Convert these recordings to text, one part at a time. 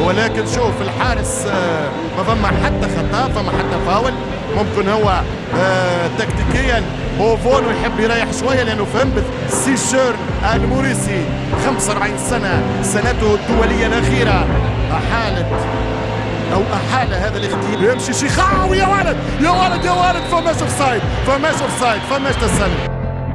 ولكن شوف الحارس ما فما حتى خطا، فما حتى فاول. ممكن هو تكتيكيا بوفونو يحب يريح شويه لانه فهم سيشير الموريسي 45 سنه، سنته الدوليه الاخيره احال هذا الاختيار. يمشي شيخاوي يا ولد يا ولد يا ولد، فماش اوفسايد فماش اوفسايد فماش تسلل.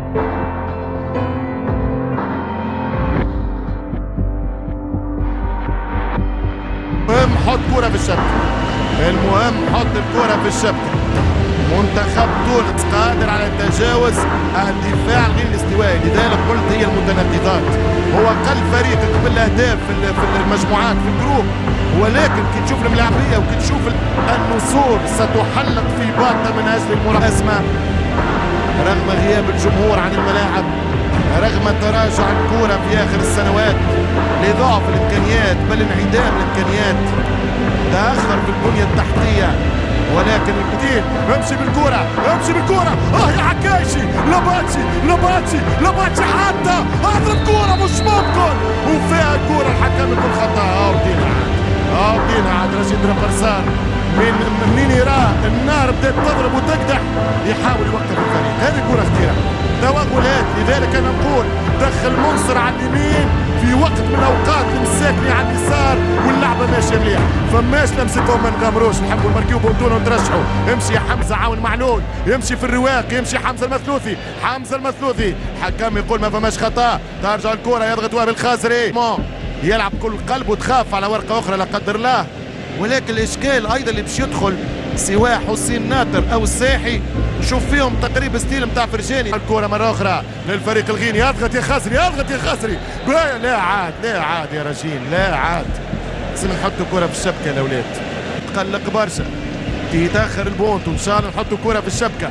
المهم حط كرة في الشبكة، المهم حط الكرة في الشبكة. منتخب تونس قادر على تجاوز الدفاع غير الاستوائي، لذلك قلت هي المتناقضات. هو قل فريق قبل الاهداف في المجموعات في الجروب، ولكن كي تشوف الملاعبية وكي تشوف النصور ستحلق في باطة من اجل المنافسة رغم غياب الجمهور عن الملاعب، رغم تراجع الكرة في اخر السنوات لضعف الامكانيات بل انعدام الامكانيات، تاخر في البنية التحتية. ولكن الكثير امشي بالكرة امشي بالكرة، يا عكاشي لباتشي حتى اضرب كرة مش ممكن، وفيها الكرة الحكم يقول خطأ. ودينا عاد رشيد رابرسار منين يراه النار بدات تضرب وتقدح يحاول يوقف الفريق. هذه كرة خطيرة توغلات، لذلك انا نقول دخل منصر على اليمين في وقت من الاوقات المساكني على اليسار واللعبه ماشيه مليح، فماش لمستهم ما نغامروش نحبوا نمركيو بونتونا ونترشحوا. يمشي يا حمزه عاون معلول، يمشي في الرواق، يمشي حمزه المثلوثي حكم يقول ما فماش خطا، ترجع الكره يضغط وائل الخاسري يلعب كل قلب وتخاف على ورقه اخرى لا قدر الله. ولكن الاشكال ايضا اللي باش يدخل سواء حسين ناطر او الساحي شوف فيهم تقريبا ستيل نتاع فرجاني. الكره مره اخرى للفريق الغيني، يضغط يا خسري لا عاد يا رجيل لا عاد، لازم نحطوا كره في الشبكه الاولاد. تقلق برشا كي يتاخر البونت، وان شاء الله نحطوا كره في الشبكه.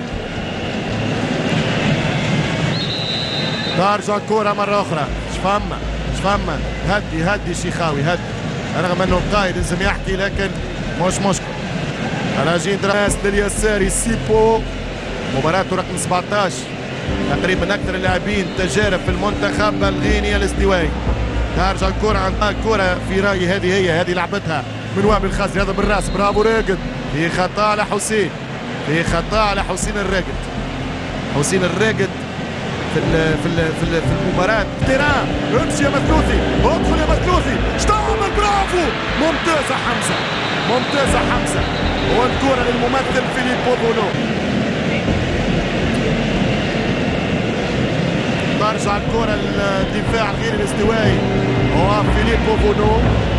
ترجع الكره مره اخرى، فما هدي شيخاوي هدي، رغم انه القائد لازم يحكي لكن مش مشكل. راجين دراس لليساري سيبو، مباراته رقم 17 تقريبا اكثر اللاعبين تجارب في المنتخب الغيني الاستوائي. ترجع الكره عند الكره في رايي هذه لعبتها من وائل الخاسري، هذا بالراس برافو راقد، في خطا على حسين الراقد في المباراة. تيران امشي يا مثلوثي، ادخل يا مثلوثي، اشتغل برافو، ممتازة حمزة، والكرة للممثل فيليبو بونو. ترجع الكرة للدفاع غير الاستوائي، هو فيليبو بونو.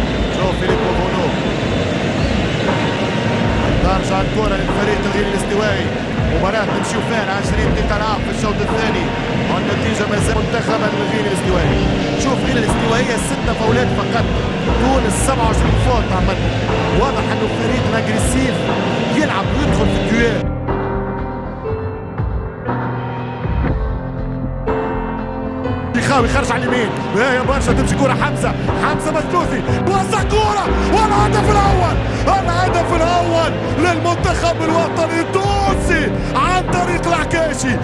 ترجع الكرة للفريق الغير الاستوائي، مباراة نمشيو فيها 20 دقيقة في الشوط الثاني، والنتيجة ما زال منتخب الغيني الاستوائي. شوف غير الاستوائية 6 فاولات فقط، تونس 27 فاول تعمل. واضح انه فريق اجريسيف يلعب ويدخل في الديوان. شيخاوي خرج على اليمين، يا برشا تمشي كرة حمزة مثلوثي وزع كرة، والهدف الأول للمنتخب الوطني التونسي عن طريق العكاشي.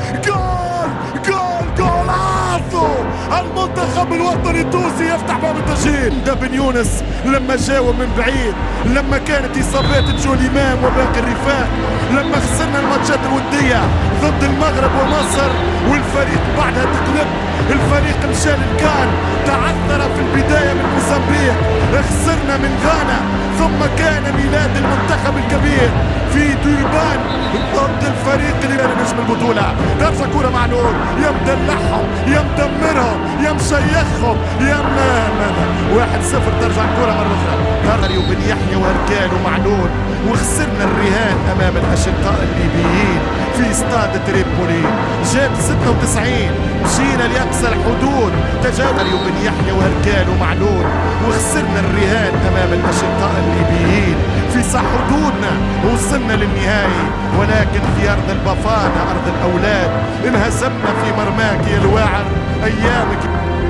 جولازو، المنتخب الوطني التونسي يفتح باب التسجيل. ده بن يونس لما جاوب من بعيد، لما كانت اصابات جو الامام وباقي الرفاق، لما خسرنا الماتشات الوديه ضد المغرب ومصر والفريق بعدها تقلب، الفريق مشى للكان، تعثر في البدايه من موزمبيق، خسرنا من غانا، ثم كان ميلاد المنتخب الكبير في دوربان ضد الفريق اللي نجم البطوله. ترجع كوره معلول، يا مدلعهم يا مدمرهم يا مشيخهم يا 1-0. ترجع الكوره مره اخرى، تريو بن يحيى واركان ومعلول، وخسرنا الرهان امام الاشقاء الليبيين في استاد تريبولي. جاب 96 مشينا لاقصى الحدود، تجاوز تريو بن يحيى واركان ومعلول، وخسرنا الرهان امام الاشقاء الليبيين في صح حدودنا، وصلنا للنهائي ولكن في ارض البفانة ارض الاولاد انهزمنا في مرماك يا الواعر ايامك.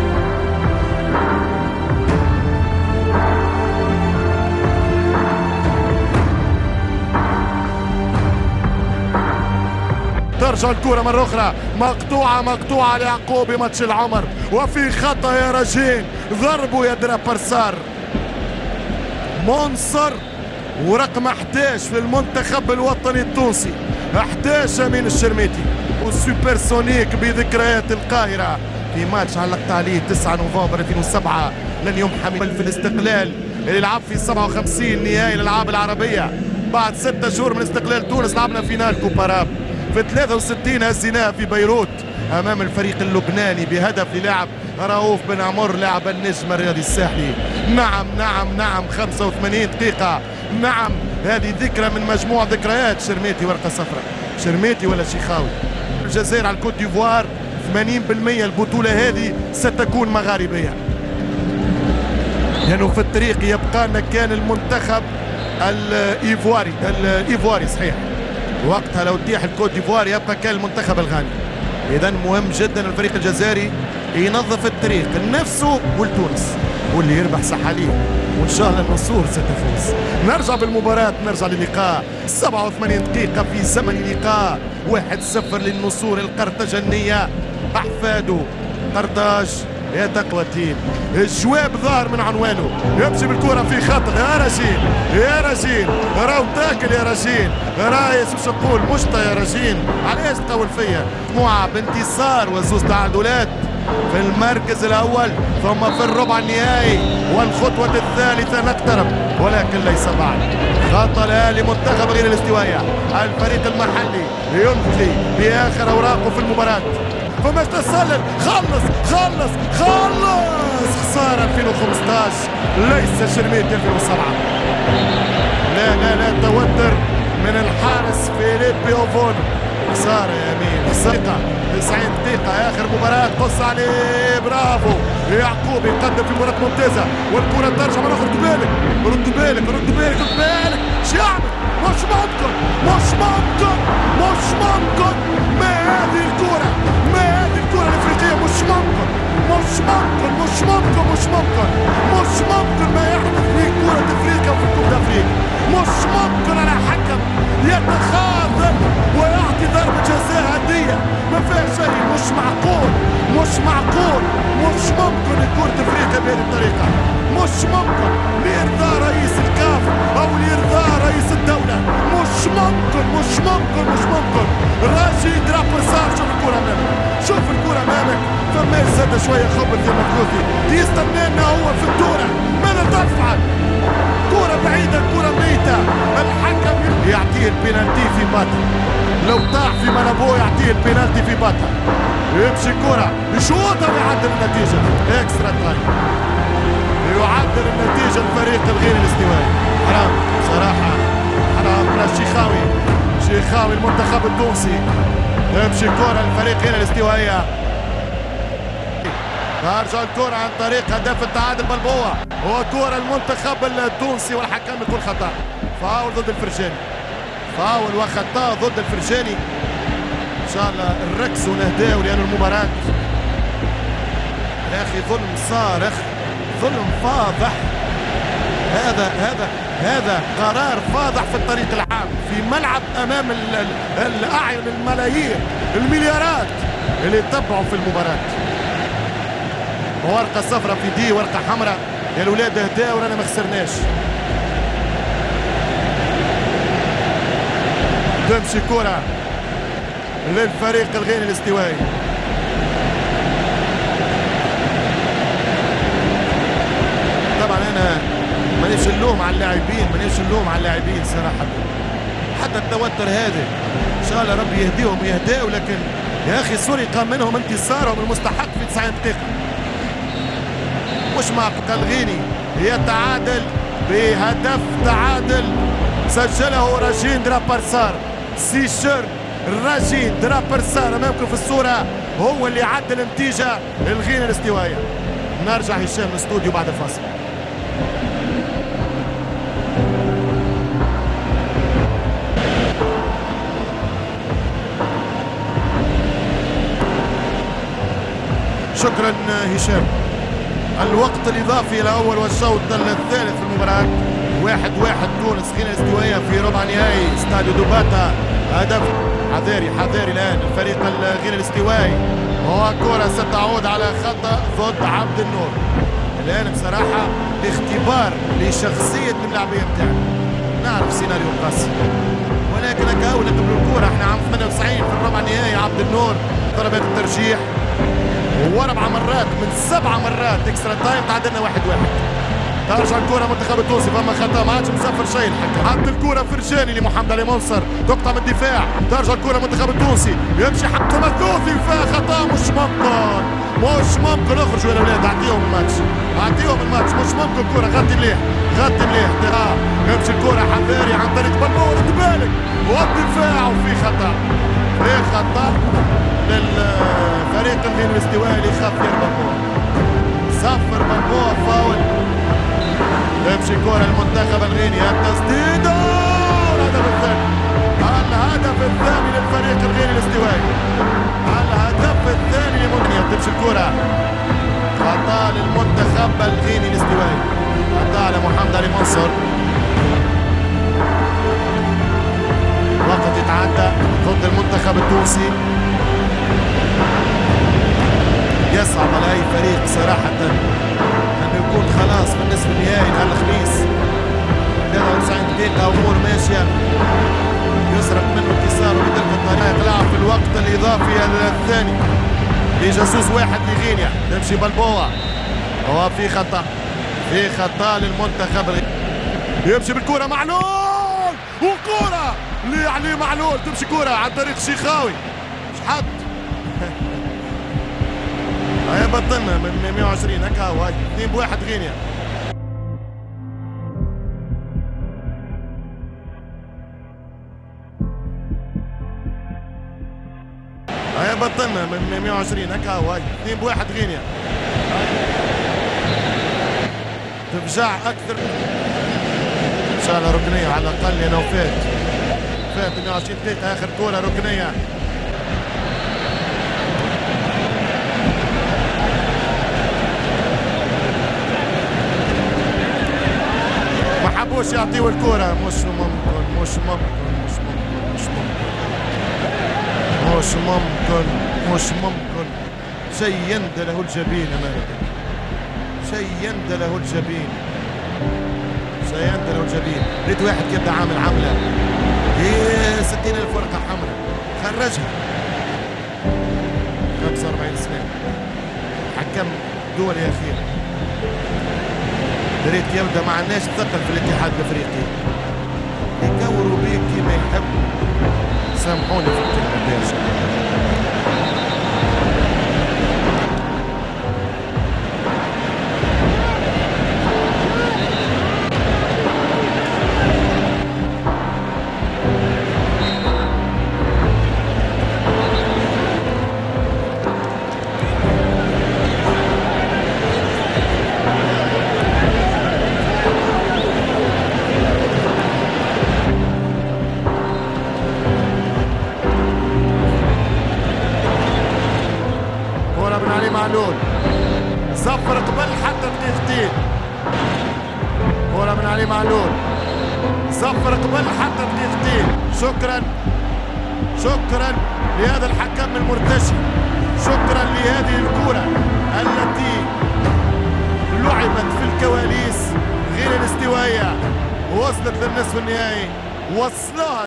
ترجع الكرة مرة أخرى مقطوعة ليعقوب ماتش العمر، وفي خطأ يا رجين، ضربوا يا درابرسار منصر ورقم 11 في المنتخب الوطني التونسي 11 أمين الشرميتي والسوبر سونيك بذكريات القاهرة في ماتش علقت عليه 9 نوفمبر 2007 لن يمحى من في الاستقلال اللي لعب في 57 نهائي الألعاب العربية. بعد 6 شهور من استقلال تونس لعبنا فينال كوباراب. في 63 هزيناه في بيروت امام الفريق اللبناني بهدف للاعب رؤوف بن عمر لاعب النجم الرياضي الساحلي. نعم 85 دقيقة. نعم هذه ذكرى من مجموع ذكريات شرميتي ورقة صفراء. شرميتي ولا شيخاوي. الجزائر على الكوت ديفوار 80% البطولة هذه ستكون مغاربية. لأنه في الطريق يبقى لنا كان المنتخب الإيفواري صحيح. وقتها لو تيح الكوت ديفوار يبقى كان المنتخب الغاني. إذا مهم جدا الفريق الجزائري ينظف الطريق لنفسه ولتونس واللي يربح سحاليه وإن شاء الله النصور ستفوز. نرجع بالمباراة نرجع للقاء 87 دقيقة في زمن اللقاء 1-0 للنصور القرطاجنية. أحفاده قرطاج يا تقوتين الجواب ظاهر من عنوانه يمشي بالكرة في خطر يا رجين راهو تاكل يا رجين رايس مش نقول مشطة يا رجين علاش تقول فيا مجموعة بانتصار وزوز تعادلات في المركز الأول ثم في الربع النهائي والخطوة الثالثة نقترب ولكن ليس بعد. خطأ الآن لمنتخب غير الاستوائية الفريق المحلي ينفي بآخر أوراقه في المباراة. فماش تسلل خلص خسارة 2015 ليس شرميتي 2007. لا توتر من الحارس فيليبي اوفون. خسارة يا امين 90 دقيقة اخر مباراة قص عليه برافو يعقوب يقدم في مباراة ممتازة والكرة ترجع مرة رد بالك شو يعمل مش ممكن ما هذه الكرة الافريقية مش ممكن ما يحدث في كرة افريقيا وفي كرة افريقيا. مش ممكن على حكم يتخاذل ويعطي ضربة جزاء هدية ما فيها شيء. مش ممكن كرة افريقيا بهذه الطريقة. مش ممكن لإرضاء رئيس الكاف او لإرضاء رئيس الدولة. مش ممكن راشد رابرسار شوف الكرة امامك فما زاد شوية خبط يا مكوثي يستنانا هو في الدورة. ماذا تفعل؟ كرة بعيدة كرة ميتة الحكم يعطيه البينالتي في باطل. لو طاح في ملابو يعطيه البينالتي في باطل. يمشي كرة يشوطها ويعدل النتيجة اكسترا تايم. يعدل النتيجة الفريق الغير الاستوائي. حرام صراحة حرام شيخاوي المنتخب التونسي. يمشي كرة الفريق غير الاستوائية. ترجع الكرة عن طريق هدف التعادل بلبوة وكرة المنتخب التونسي والحكم يكون خطأ. فاول ضد الفرجاني. فاول وخطأ ضد الفرجاني. ان شاء الله نركزوا ونهداوا لأن المباراة يا اخي ظلم صارخ ظلم فاضح. هذا قرار فاضح في الطريق العام في ملعب امام الاعين الملايين المليارات اللي يتبعوا في المباراة. ورقة صفراء في دي ورقة حمراء يا الولاد اهداوا ورانا ما خسرناش. تمشي كرة للفريق الغير الاستوائي. طبعا انا مانيش اللوم على اللاعبين صراحة. حتى التوتر هذا ان شاء الله ربي يهديهم ويهداوا لكن يا اخي سرق منهم انتصارهم المستحق في 90 دقيقة. مش معقول الغيني يتعادل بهدف تعادل سجله راجين درابرسار. سيشر راجين درابرسار امامكم في الصورة هو اللي عدل النتيجة الغينة الاستوائية. نرجع هشام الاستوديو بعد الفاصل. شكرا هشام. الوقت الإضافي الأول والشوط الثالث في المباراة 1-1 تونس غينيا الاستوائية في ربع نهائي استاديو دوباتا. هدف حذاري الآن الفريق الغينيا الاستوائي وكرة ستعود على خطأ ضد عبد النور. الان بصراحه اختبار لشخصيه اللاعبين بتاعنا. نعرف سيناريو قاسي ولكن هكا قبل الكوره. احنا عام 98 في الربع النهائي عبد النور ضربات الترجيح، واربع مرات من 7 مرات اكسترا تايم تعادلنا 1-1. ترجع الكرة منتخب التونسي، فما خطأ ما عادش مسافر شيء الحكم. حط الكرة فرجاني لمحمد علي منصر، تقطع من الدفاع، ترجع الكرة منتخب التونسي، يمشي حتى مكوثي فيها خطأ. مش ممكن اخرجوا يا اولاد، اعطيهم الماتش مش ممكن. كرة غطي مليح يمشي الكرة حفاري عن طريق بلبور، خد بالك والدفاع وفي خطأ. للفريق الغيني الاستوائي اللي يخاف يربح صفر بلبور فاول. تمشي كرة المنتخب الغيني، التسديد الهدف الثاني للفريق الغيني الاستوائي. الهدف الثاني لمنيا. تمشي الكرة خطأ للمنتخب الغيني الاستوائي، خطأ على محمد علي منصور. وقت يتعدى ضد المنتخب التونسي. يصعب على اي فريق صراحة انه يكون خلاص في النصف النهائي نهار الخميس 93 دقيقة امور ماشية، يسرق منه انتصاره بتلك الطريقة. يلعب في الوقت الاضافي الثاني لجاسوس واحد لغينيا. تمشي بلبوع وفي خطأ للمنتخب. يمشي بالكرة معلول، وكرة لعلي معلول. تمشي كرة عن طريق شيخاوي، شحط هيا بطلنا من 120 هكا هو 2-1 غينيا. هيا بطلنا من 120 هكا هو 2-1 غينيا. تفجع اكثر ان شاء الله. ركنيه على الاقل يا نوفات، فات 120 دقيقة اخر كورة ركنية. ما حبوش يعطيوا الكورة. مش ممكن شيء يندى له الجبين امانة، شيء يندى له الجبين. ريت واحد كيبدا عامل عملة 60,000 ورقة حمراء خرجها. 45 سنة حكم دولي أخير. ريت يبدا ما عندناش ثقل في الاتحاد الافريقي، يكوروا بيك كيما يحبوا. سامحوني في الكلمة باشا. من علي معلول صفر قبل حتى دقيقتين. كرة من علي معلول صفر قبل حتى دقيقتين. شكرا لهذا الحكم المرتشي، شكرا لهذه الكرة التي لعبت في الكواليس غير الاستوائية، وصلت للنصف النهائي، وصلها